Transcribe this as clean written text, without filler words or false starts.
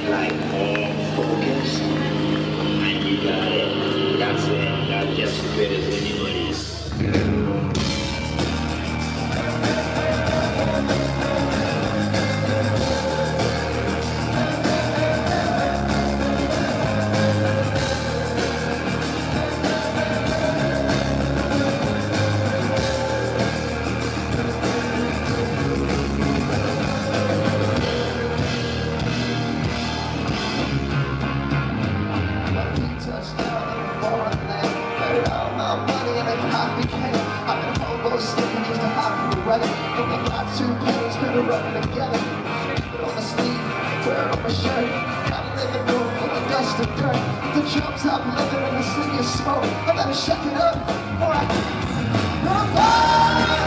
like all focused, and you got it. That's it. That's just as good as anybody's. I'm in Hobo sticking just a half of the weather. Only got 2 pennies, better rub together. Put on the sleeve, wear it on my shirt. I'm living room full of dust and dirt. If the jumps up, living in a sleeve of smoke, I better shut it up, or I'm fine.